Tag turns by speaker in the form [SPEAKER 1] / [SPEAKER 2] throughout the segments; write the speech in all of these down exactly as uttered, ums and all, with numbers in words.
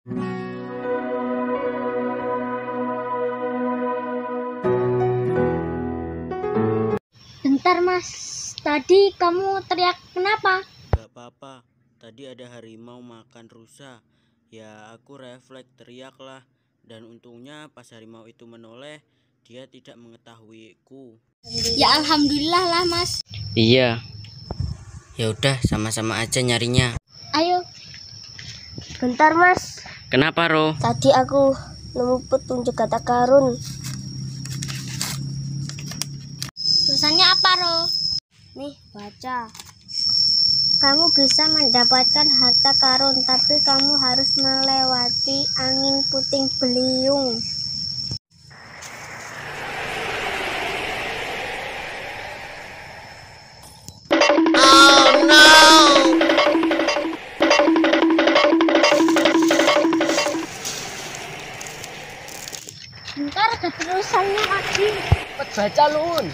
[SPEAKER 1] Bentar mas, tadi kamu teriak kenapa?
[SPEAKER 2] Gak apa-apa, tadi ada harimau makan rusa. Ya aku refleks teriak lah. Dan untungnya pas harimau itu menoleh, dia tidak mengetahuiku.
[SPEAKER 1] Ya alhamdulillah lah mas.
[SPEAKER 2] Iya. Ya udah, sama-sama aja nyarinya.
[SPEAKER 1] Ayo. Bentar mas.
[SPEAKER 2] Kenapa Ro?
[SPEAKER 1] Tadi aku nemu petunjuk kata karun. Tulisannya apa Ro? Nih baca. Kamu bisa mendapatkan harta karun, tapi kamu harus melewati angin puting beliung.
[SPEAKER 2] Oh no!
[SPEAKER 1] Bentar ada tulisannya lagi.
[SPEAKER 2] Cepet baca Lun.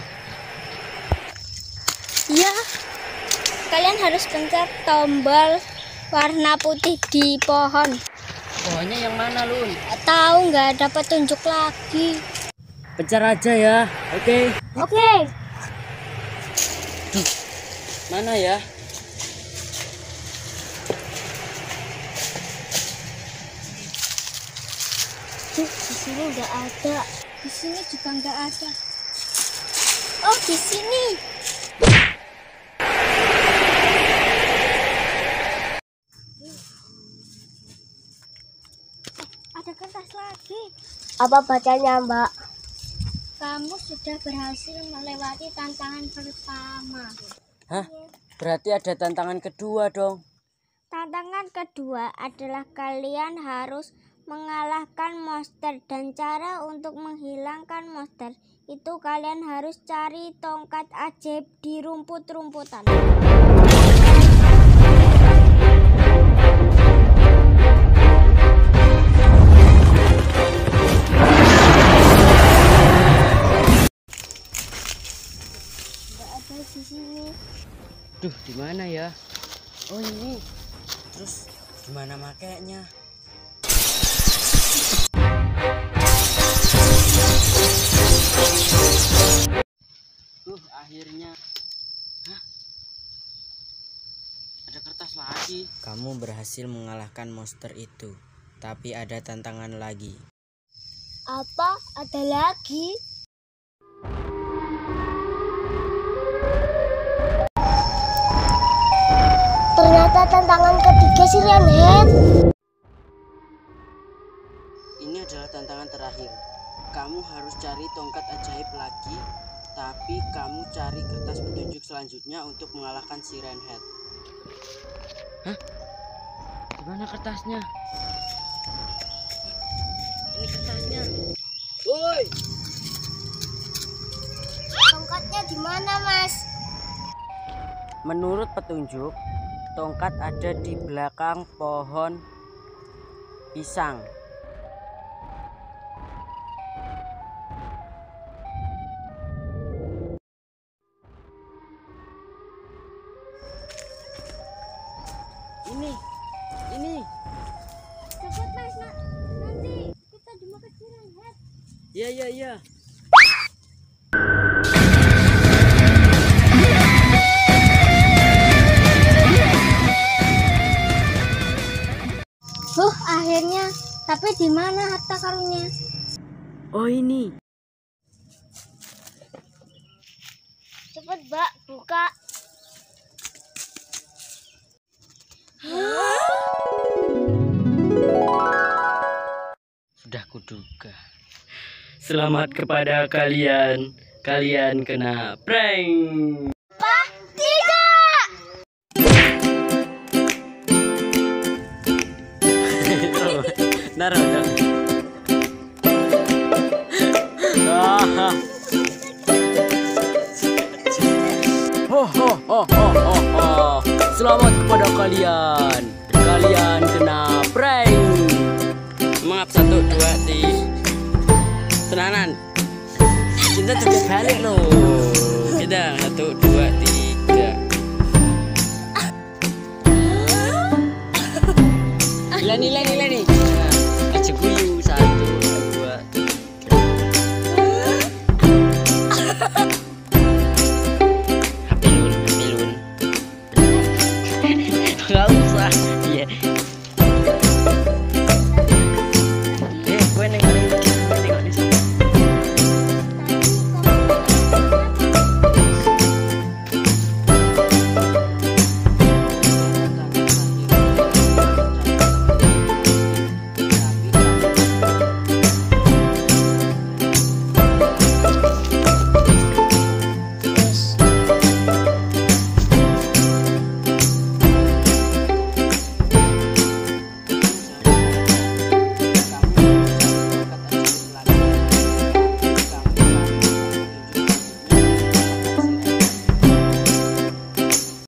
[SPEAKER 1] Iya. Kalian harus pencet tombol warna putih di pohon.
[SPEAKER 2] Pohonnya yang mana Lun?
[SPEAKER 1] Tahu nggak ada petunjuk lagi.
[SPEAKER 2] Pencet aja ya. Oke.
[SPEAKER 1] Oke. Okay.
[SPEAKER 2] Mana ya?
[SPEAKER 1] Duh, di sini nggak ada. Di sini juga nggak ada. Oh, di sini. Ada kertas lagi. Apa bacanya, Mbak? Kamu sudah berhasil melewati tantangan pertama.
[SPEAKER 2] Hah? Berarti ada tantangan kedua dong.
[SPEAKER 1] Tantangan kedua adalah kalian harus mengalahkan monster, dan cara untuk menghilangkan monster itu kalian harus cari tongkat ajaib di rumput-rumputan. Di sini.
[SPEAKER 2] Duh, di mana ya? Oh ini. Terus gimana makainya? Duh, akhirnya. Hah? Ada kertas lagi. Kamu berhasil mengalahkan monster itu, tapi ada tantangan lagi.
[SPEAKER 1] Apa? Ada lagi? Ternyata tantangan ketiga Siren Head.
[SPEAKER 2] Ini adalah tantangan terakhir. Kamu harus cari tongkat ajaib lagi, tapi kamu cari kertas petunjuk selanjutnya untuk mengalahkan Siren Head. Hah? Gimana kertasnya? Ini kertasnya. Woi!
[SPEAKER 1] Tongkatnya di mana, Mas?
[SPEAKER 2] Menurut petunjuk, tongkat ada di belakang pohon pisang. Ini, ini.
[SPEAKER 1] Cepat Mas, nah, nanti kita dimakan Siren Head.
[SPEAKER 2] Iya, iya, iya.
[SPEAKER 1] Huh, akhirnya. Tapi di mana harta karunnya?
[SPEAKER 2] Oh ini.
[SPEAKER 1] Cepat, Mbak, buka.
[SPEAKER 2] Sudah kuduga. Selamat kepada kalian. Kalian kena prank.
[SPEAKER 1] Pak, tidak.
[SPEAKER 2] Nara, nara. Ah. Ho ho ho ho ho ho. Selamat kepada kalian. Kalian kena prank. Maaf, satu dua tiga. Tenanan. Kita juga balik loh. Kita satu dua tiga. Nilai nilai nilai.